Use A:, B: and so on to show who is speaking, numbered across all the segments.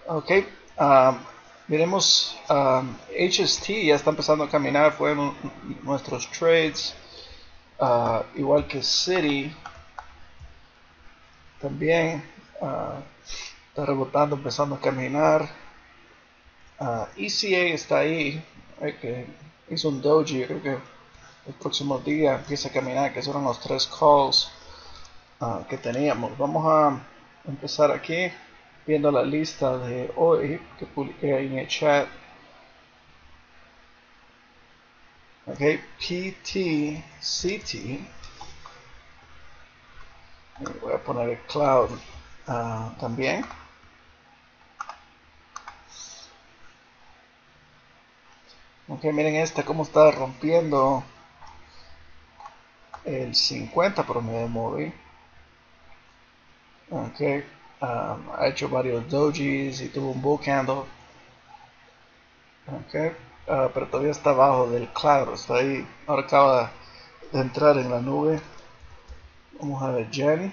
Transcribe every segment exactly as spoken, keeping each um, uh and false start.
A: Ok, um, miremos, um, H S T ya está empezando a caminar, fueron nuestros trades, uh, igual que City también uh, está rebotando, empezando a caminar. uh, E C A está ahí, eh, que hizo un doji, yo creo que el próximo día empieza a caminar, que eran los tres calls uh, que teníamos. Vamos a empezar aquí viendo la lista de hoy que publiqué ahí en el chat. Ok, P T C T, voy a poner el cloud uh, también. Ok, miren esta cómo está rompiendo el cincuenta promedio móvil. Ok, um, ha hecho varios dojis y tuvo un bull candle. Ok, uh, pero todavía está abajo del cloud, está ahí. Ahora acaba de entrar en la nube. Vamos a ver Jen.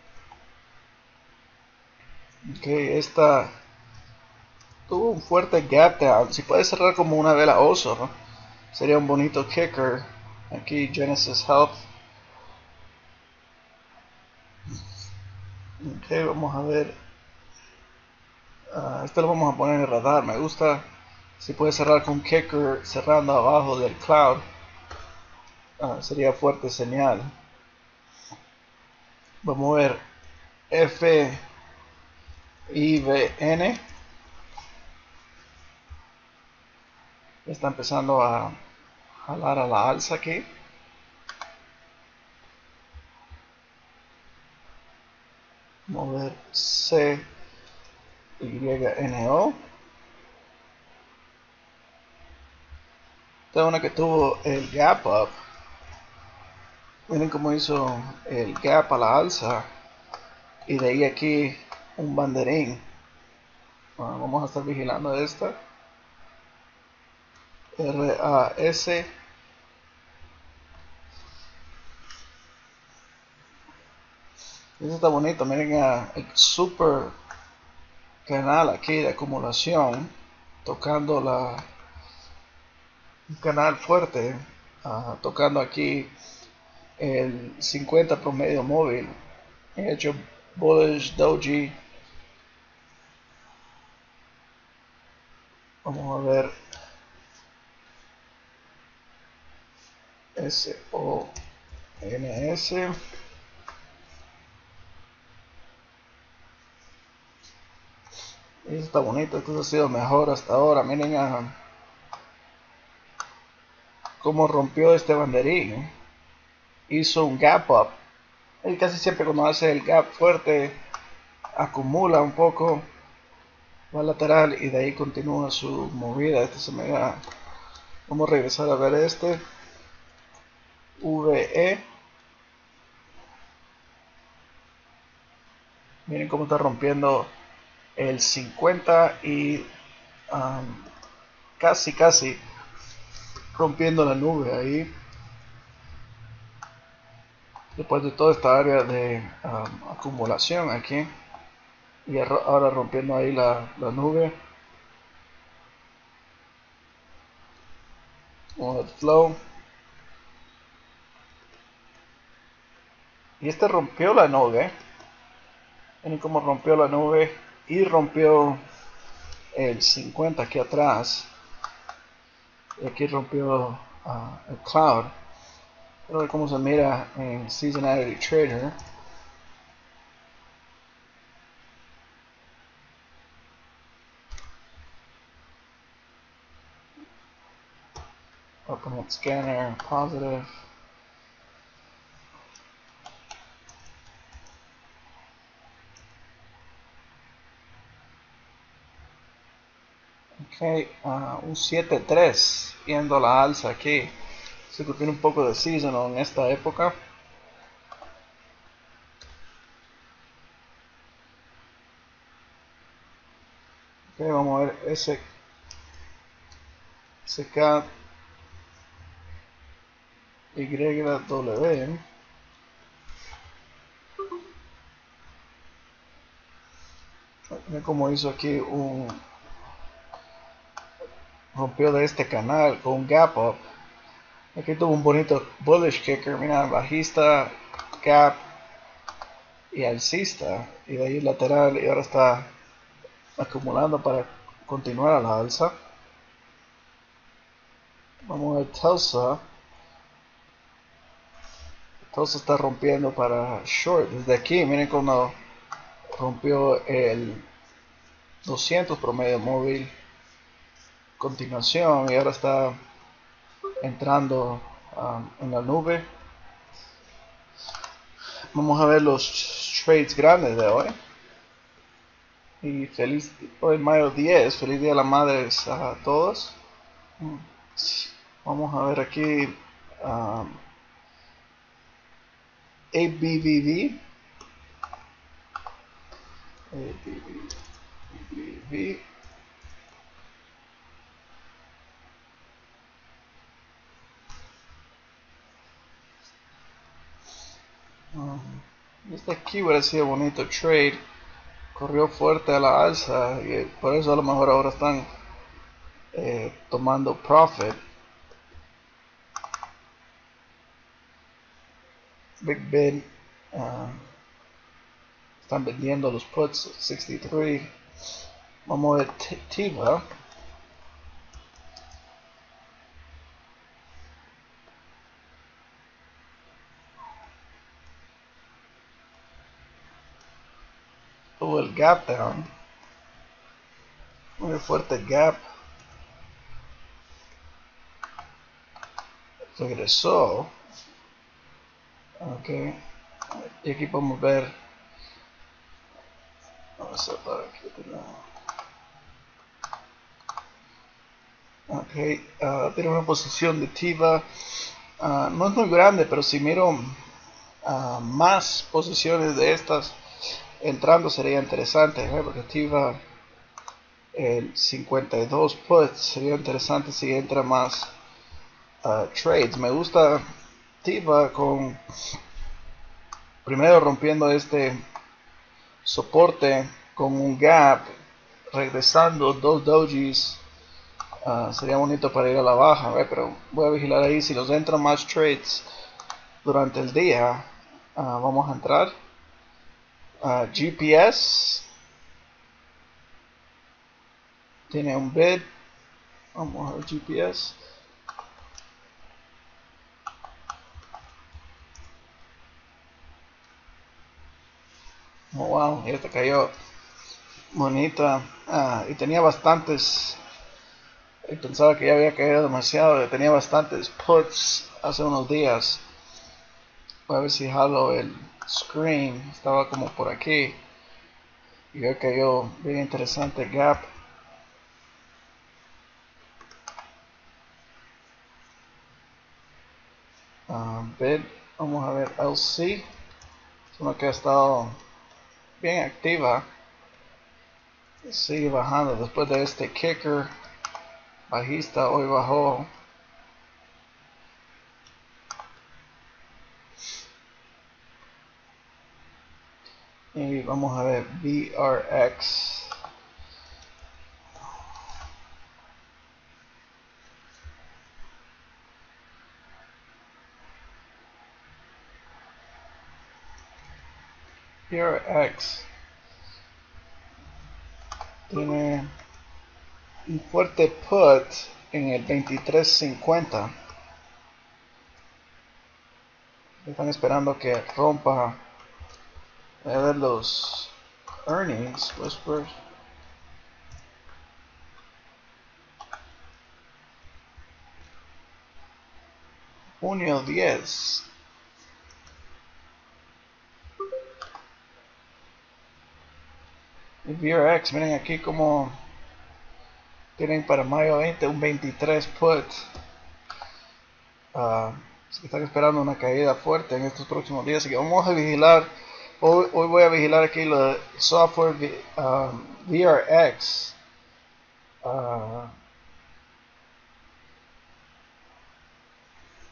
A: Ok, esta tuvo un fuerte gap down. Si puede cerrar como una vela oso, ¿no? Sería un bonito kicker. Aquí Genesis Health. Ok, vamos a ver. Uh, este lo vamos a poner en el radar. Me gusta si puede cerrar con kicker cerrando abajo del cloud. Uh, sería fuerte señal. Vamos a ver F I V N. Está empezando a jalar a la alza aquí. Vamos a ver C Y N O. Esta es una que tuvo el gap up. Miren cómo hizo el gap a la alza. Y de ahí aquí un banderín. Bueno, vamos a estar vigilando esta. R A S. Eso está bonito. Miren uh, el super canal aquí de acumulación. Tocando la. Un canal fuerte. Uh, tocando aquí el cincuenta promedio móvil. He hecho bullish doji. Vamos a ver. S O N S. Eso está bonito. Esto ha sido mejor hasta ahora. Miren a cómo rompió este banderín. Hizo un gap up. Él casi siempre cuando hace el gap fuerte acumula un poco, va lateral y de ahí continúa su movida. Este se me da. Vamos a regresar a ver este. V E. Miren cómo está rompiendo el cincuenta y um, casi casi rompiendo la nube ahí. Después de toda esta área de um, acumulación aquí. Y ahora rompiendo ahí la, la nube. O el flow. Y este rompió la nube. Miren cómo rompió la nube y rompió el cincuenta aquí atrás. Y aquí rompió uh, el cloud. Quiero ver cómo se mira en Seasonality Trader. Voy a poner scanner positive. Ok, uh, un siete tres yendo a la alza aquí. Se tiene un poco de seasonal en esta época. Ok, vamos a ver ese S K Y W. Miren cómo hizo aquí un... rompió de este canal con un gap up. Aquí tuvo un bonito bullish kicker. Mira, bajista, gap y alcista. Y de ahí lateral. Y ahora está acumulando para continuar a la alza. Vamos a ver Tulsa. Tulsa está rompiendo para short. Desde aquí, miren cómo rompió el doscientos promedio móvil. Continuación y ahora está entrando um, en la nube. Vamos a ver los trades grandes de hoy. Y feliz hoy mayo diez, feliz día de la madre a todos. Vamos a ver aquí um, A B V V. A B V V. Um, este aquí hubiera sido bonito trade. Corrió fuerte a la alza y por eso a lo mejor ahora están eh, tomando profit. Big bid. Uh, están vendiendo los puts sesenta y tres. Vamos a ver Tiva. Tuvo el gap down. Muy fuerte gap. Regresó. Ok. Y aquí podemos ver. Vamos a ver aquí. Ok. Uh, tiene una posición de Tiva. Uh, no es muy grande, pero si miro uh, más posiciones de estas entrando sería interesante. ¿eh? Porque Tiva el cincuenta y dos puts sería interesante si entra más uh, trades. Me gusta Tiva con primero rompiendo este soporte con un gap, regresando dos dojis. Uh, sería bonito para ir a la baja, ¿ve? Pero voy a vigilar ahí si nos entran más trades durante el día. Uh, vamos a entrar uh, G P S tiene un bid. Vamos a ver G P S. Oh, wow, ya te cayó bonita. Ah, y tenía bastantes. Y pensaba que ya había caído demasiado. Tenía bastantes puts hace unos días. Voy a ver si jalo el screen. Estaba como por aquí. Y ya cayó bien interesante gap. Um, bid. Vamos a ver L C. Es una que ha estado bien activa. Sigue bajando después de este kicker bajista. Hoy bajó. Y vamos a ver V R X. V R X tiene un fuerte put en el veintitrés cincuenta. Están esperando que rompa. Voy a ver los earnings. Whispers. Junio diez. El V R X, miren aquí como tienen para mayo veinte un veintitrés put. Uh, están esperando una caída fuerte en estos próximos días, así que vamos a vigilar. Hoy, hoy voy a vigilar aquí lo de software um, V R X. Uh,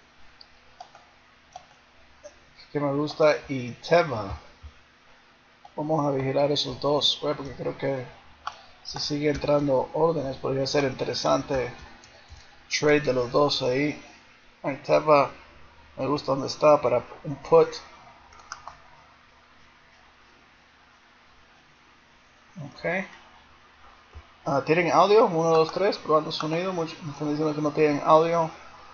A: que me gusta y Teva. vamos a vigilar esos dos, pues, porque creo que si sigue entrando órdenes podría ser interesante trade de los dos ahí. Ahí Teva me gusta donde está para un put. Ok. Uh, ¿Tienen audio? uno, dos, tres, probando sonido. Muchos me están diciendo que no tienen audio.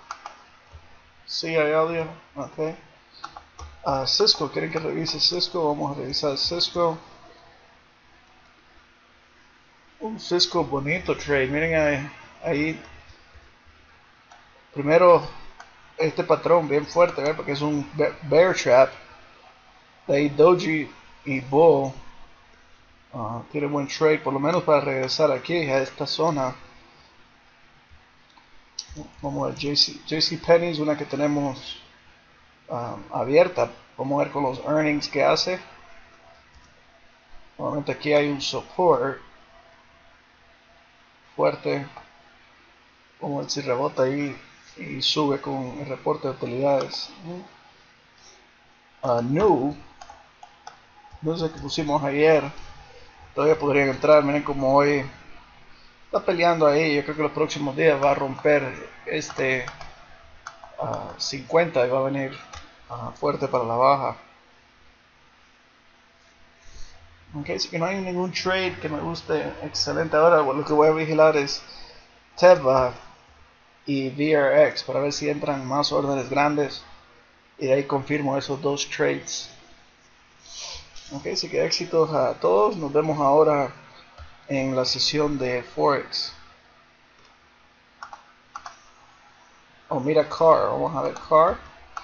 A: Sí hay audio. Ok. Uh, Cisco, ¿quieren que revise Cisco? Vamos a revisar Cisco. Un Cisco bonito trade. Miren ahí. ahí. Primero, este patrón bien fuerte, ¿ver? Porque es un bear trap. De ahí Doji y Bull. Uh, tiene buen trade, por lo menos para regresar aquí a esta zona. Vamos a ver J C Penney's, una que tenemos um, abierta. Vamos a ver con los earnings que hace. Normalmente aquí hay un support fuerte. Vamos a ver si rebota ahí y sube con el reporte de utilidades. Uh, new, no sé qué pusimos ayer. Todavía podrían entrar. Miren como hoy está peleando ahí. Yo creo que los próximos días va a romper este uh, cincuenta y va a venir uh, fuerte para la baja. Ok, así que no hay ningún trade que me guste excelente ahora. Lo que voy a vigilar es Teva y V R X para ver si entran más órdenes grandes y de ahí confirmo esos dos trades. Ok, así que éxitos a todos. Nos vemos ahora en la sesión de Forex. Oh, mira Car, vamos a ver Car.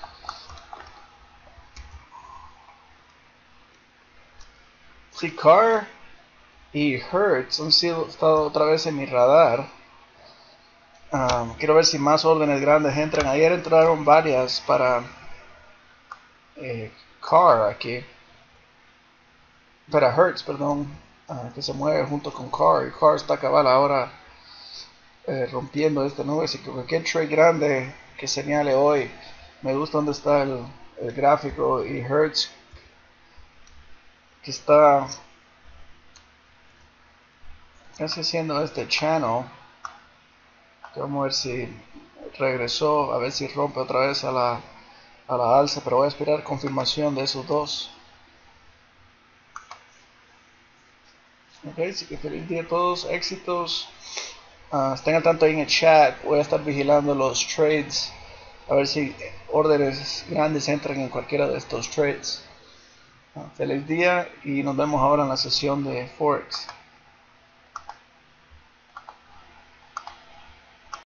A: Sí, Car y Hertz han sido estado otra vez en mi radar. Um, quiero ver si más órdenes grandes entran. Ayer entraron varias para eh, Car aquí. Para Hertz, perdón. Uh, que se mueve junto con Car. Y Car está cabal ahora eh, rompiendo este nube. Así que cualquier trade grande que señale hoy. Me gusta donde está el, el gráfico. Y Hertz que está casi haciendo este channel. Vamos a ver si regresó, a ver si rompe otra vez a la, a la alza, pero voy a esperar confirmación de esos dos. Ok, así que feliz día a todos, éxitos. Uh, estén al tanto ahí en el chat, voy a estar vigilando los trades, a ver si órdenes grandes entran en cualquiera de estos trades. Uh, feliz día y nos vemos ahora en la sesión de Forex.